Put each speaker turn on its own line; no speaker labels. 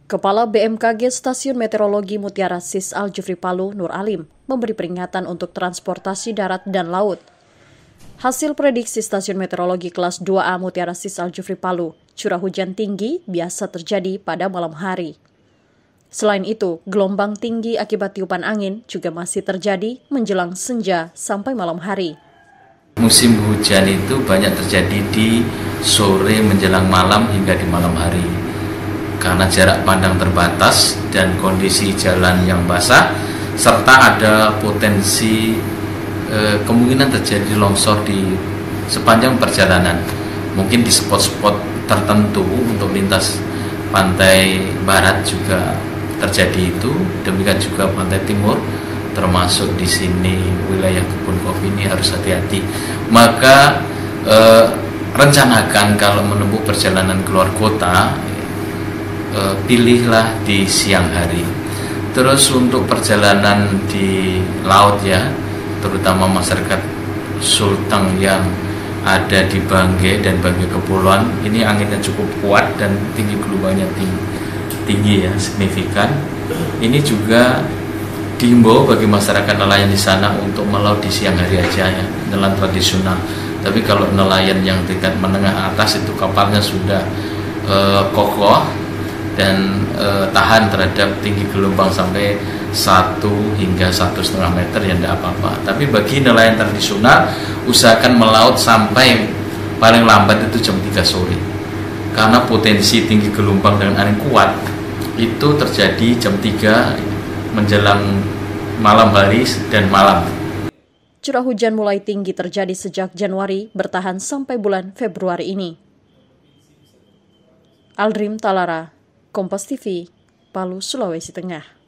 Kepala BMKG Stasiun Meteorologi Mutiara Sis Al-Jufri Palu, Nur Alim, memberi peringatan untuk transportasi darat dan laut. Hasil prediksi Stasiun Meteorologi kelas 2A Mutiara Sis Al-Jufri Palu, curah hujan tinggi biasa terjadi pada malam hari. Selain itu, gelombang tinggi akibat tiupan angin juga masih terjadi menjelang senja sampai malam hari.
Musim hujan itu banyak terjadi di sore menjelang malam hingga di malam hari. Karena jarak pandang terbatas dan kondisi jalan yang basah, serta ada potensi kemungkinan terjadi longsor di sepanjang perjalanan. Mungkin di spot-spot tertentu untuk lintas pantai barat juga terjadi itu, demikian juga pantai timur, termasuk di sini wilayah kebun kopi ini harus hati-hati. Maka rencanakan kalau menempuh perjalanan keluar kota, pilihlah di siang hari. Terus untuk perjalanan di laut ya, terutama masyarakat Sulteng yang ada di Bangge dan Bangge Kepulauan, ini anginnya cukup kuat dan tinggi gelombangnya tinggi ya, signifikan. Ini juga dihimbau bagi masyarakat nelayan di sana untuk melaut di siang hari aja ya, nelayan tradisional. Tapi kalau nelayan yang tingkat menengah atas itu kapalnya sudah kokoh dan tahan terhadap tinggi gelombang sampai 1 hingga 1,5 meter ya tidak apa-apa. Tapi bagi nelayan tradisional, usahakan melaut sampai paling lambat itu jam 3 sore. Karena potensi tinggi gelombang dengan angin kuat itu terjadi jam 3 menjelang malam hari dan malam.
Curah hujan mulai tinggi terjadi sejak Januari bertahan sampai bulan Februari ini. Aldrim Talara, Kompas TV, Palu, Sulawesi Tengah.